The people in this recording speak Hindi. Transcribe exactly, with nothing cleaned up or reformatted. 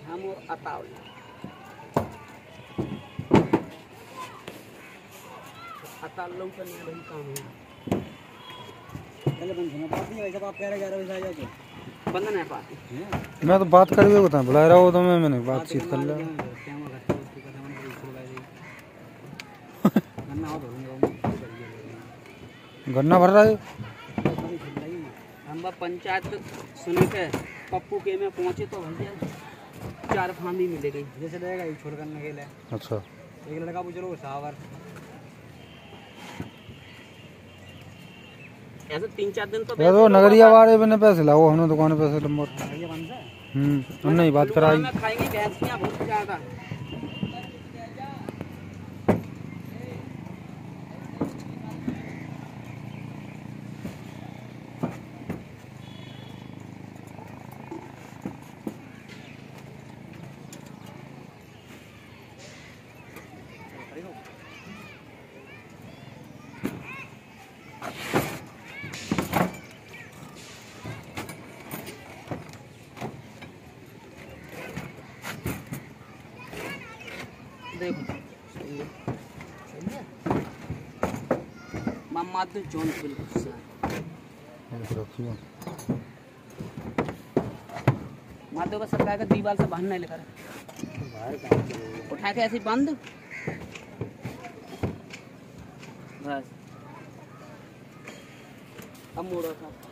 हम अताव अताल लोग करने वही काम है। पहले बंद होना पाती है, वैसे आप कह रहे ग्यारह बजे आ जाओ तो बंद नहीं पाती। मैं तो बात कर हुए बता बुला रहा हूँ तो मैं मैंने बातचीत कर लिया। गन्ना भर रहा है हम पंचायत सुने के पप्पू के में पहुंचे तो भैया चार फांदी मिले गई जैसे रहेगा ये छोड़ करने के लिए। अच्छा एक लड़का पूछ लो सावर ऐसे तीन चार दिन तो यार वो नगरिया वाले मैंने पैसे लाओ हमने दुकान पे पैसे लंबा हम्म नहीं बात कराई खाएंगे भैंसियां बहुत ज्यादा। देखो मम्मा तो जोन बिल्कुल माधव का सरकार का दीवार से बांधना है लेकर उठा के ऐसे बांध दो बस अब मोड़ो था।